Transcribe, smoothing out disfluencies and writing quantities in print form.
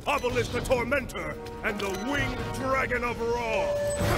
Obelisk the Tormentor, and the Winged Dragon of Ra!